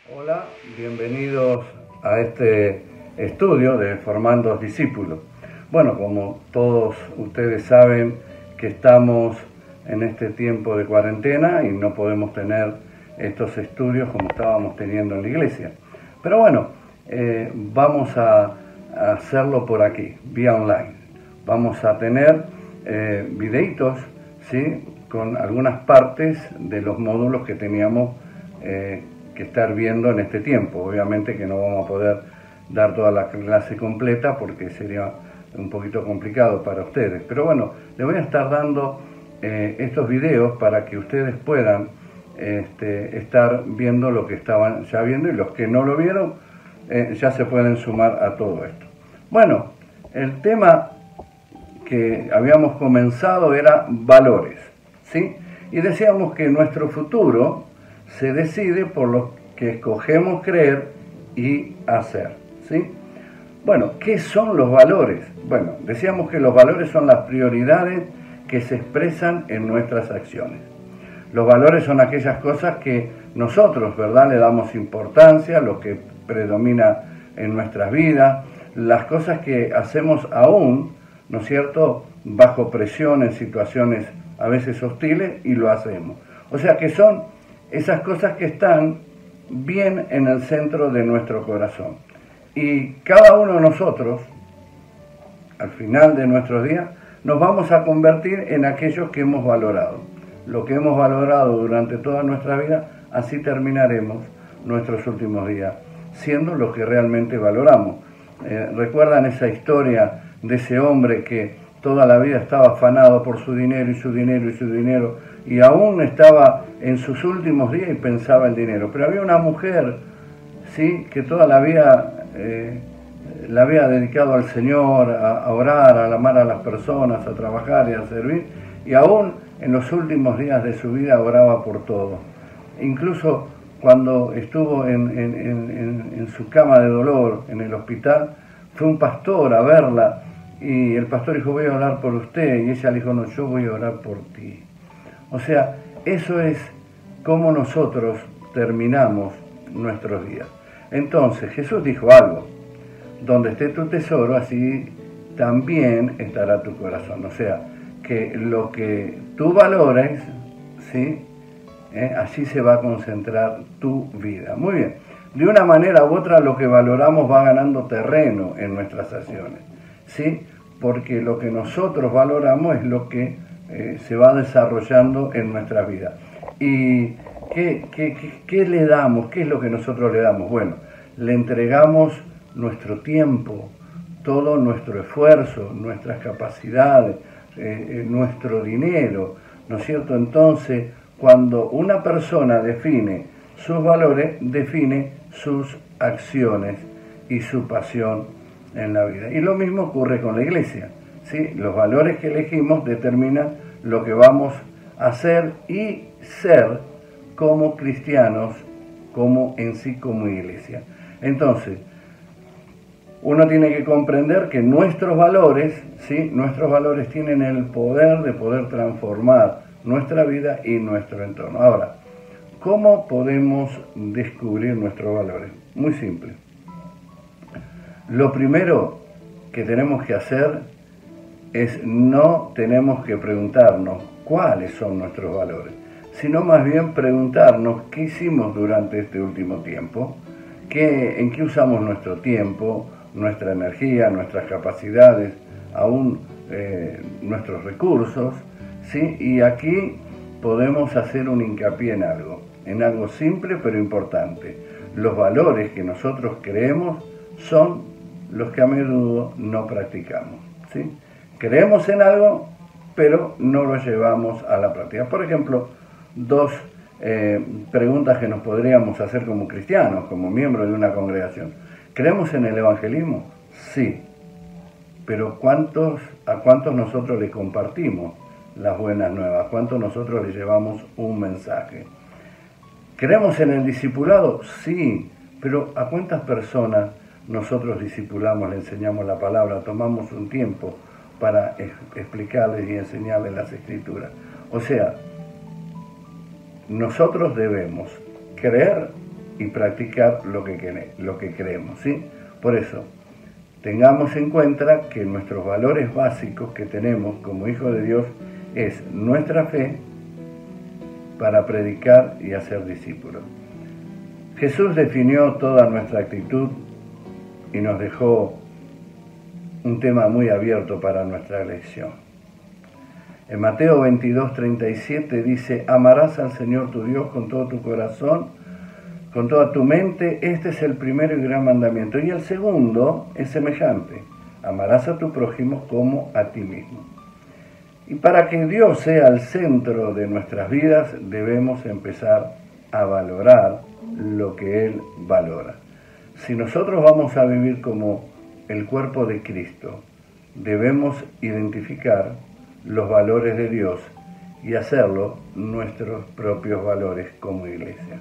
Hola, bienvenidos a este estudio de Formando Discípulos. Bueno, como todos ustedes saben que estamos en este tiempo de cuarentena y no podemos tener estos estudios como estábamos teniendo en la iglesia. Pero bueno, vamos a hacerlo por aquí, vía online. Vamos a tener videitos, ¿sí?, con algunas partes de los módulos que teníamos que estar viendo en este tiempo. Obviamente que no vamos a poder dar toda la clase completa porque sería un poquito complicado para ustedes. Pero bueno, les voy a estar dando estos videos para que ustedes puedan estar viendo lo que estaban ya viendo, y los que no lo vieron ya se pueden sumar a todo esto. Bueno, el tema que habíamos comenzado era valores, ¿sí? Y decíamos que nuestro futuro se decide por lo que escogemos creer y hacer, ¿sí? Bueno, ¿qué son los valores? Bueno, decíamos que los valores son las prioridades que se expresan en nuestras acciones. Los valores son aquellas cosas que nosotros, ¿verdad?, le damos importancia, lo que predomina en nuestras vidas, las cosas que hacemos aún, ¿no es cierto?, bajo presión en situaciones a veces hostiles, y lo hacemos. O sea que son esas cosas que están bien en el centro de nuestro corazón. Y cada uno de nosotros, al final de nuestros días, nos vamos a convertir en aquellos que hemos valorado. Lo que hemos valorado durante toda nuestra vida, así terminaremos nuestros últimos días, siendo lo que realmente valoramos. ¿Recuerdan esa historia de ese hombre que toda la vida estaba afanado por su dinero y su dinero y su dinero, y aún estaba en sus últimos días y pensaba en dinero? Pero había una mujer, ¿sí?, que toda la vida la había dedicado al Señor, a orar, a amar a las personas, a trabajar y a servir, y aún en los últimos días de su vida oraba por todo. Incluso cuando estuvo en su cama de dolor en el hospital, fue un pastor a verla, y el pastor dijo: voy a orar por usted, y ella le dijo: no, yo voy a orar por ti. O sea, eso es como nosotros terminamos nuestros días. Entonces Jesús dijo algo: donde esté tu tesoro, así también estará tu corazón. O sea, que lo que tú valores, ¿sí?, allí se va a concentrar tu vida. Muy bien, de una manera u otra lo que valoramos va ganando terreno en nuestras acciones, ¿sí?, porque lo que nosotros valoramos es lo que se va desarrollando en nuestra vida. ¿Y qué le damos? ¿Qué es lo que nosotros le damos? Bueno, le entregamos nuestro tiempo, todo nuestro esfuerzo, nuestras capacidades, nuestro dinero, ¿no es cierto? Entonces, cuando una persona define sus valores, define sus acciones y su pasión en la vida. Y lo mismo ocurre con la iglesia, ¿sí? Los valores que elegimos determinan lo que vamos a hacer y ser como cristianos, como en sí como iglesia. Entonces, uno tiene que comprender que nuestros valores, ¿sí?, nuestros valores tienen el poder de poder transformar nuestra vida y nuestro entorno. Ahora, ¿cómo podemos descubrir nuestros valores? Muy simple. Lo primero que tenemos que hacer es no tenemos que preguntarnos cuáles son nuestros valores, sino más bien preguntarnos qué hicimos durante este último tiempo, en qué usamos nuestro tiempo, nuestra energía, nuestras capacidades, aún nuestros recursos, ¿sí? Y aquí podemos hacer un hincapié en algo simple pero importante. Los valores que nosotros creemos son los que a menudo no practicamos, ¿sí? Creemos en algo, pero no lo llevamos a la práctica. Por ejemplo, dos preguntas que nos podríamos hacer como cristianos, como miembros de una congregación. ¿Creemos en el evangelismo? Sí. Pero ¿a cuántos nosotros le compartimos las buenas nuevas? ¿Cuántos nosotros le llevamos un mensaje? ¿Creemos en el discipulado? Sí. Pero ¿a cuántas personas nosotros discipulamos, le enseñamos la palabra, tomamos un tiempo para explicarles y enseñarles las Escrituras? O sea, nosotros debemos creer y practicar lo que creemos, ¿sí? Por eso, tengamos en cuenta que nuestros valores básicos que tenemos como hijos de Dios es nuestra fe para predicar y hacer discípulos. Jesús definió toda nuestra actitud y nos dejó un tema muy abierto para nuestra elección. En Mateo 22:37 dice: amarás al Señor tu Dios con todo tu corazón, con toda tu mente. Este es el primero y gran mandamiento. Y el segundo es semejante: amarás a tu prójimo como a ti mismo. Y para que Dios sea el centro de nuestras vidas, debemos empezar a valorar lo que Él valora. Si nosotros vamos a vivir como el cuerpo de Cristo, debemos identificar los valores de Dios y hacerlo nuestros propios valores como iglesia.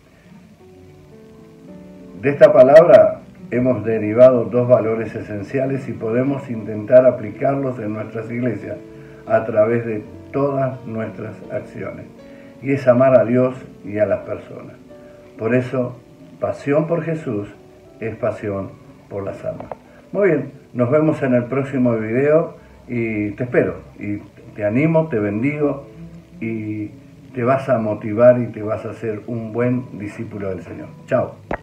De esta palabra hemos derivado dos valores esenciales y podemos intentar aplicarlos en nuestras iglesias a través de todas nuestras acciones. Y es amar a Dios y a las personas. Por eso, pasión por Jesús es pasión por las almas. Muy bien, nos vemos en el próximo video y te espero. Y te animo, te bendigo y te vas a motivar y te vas a hacer un buen discípulo del Señor. Chao.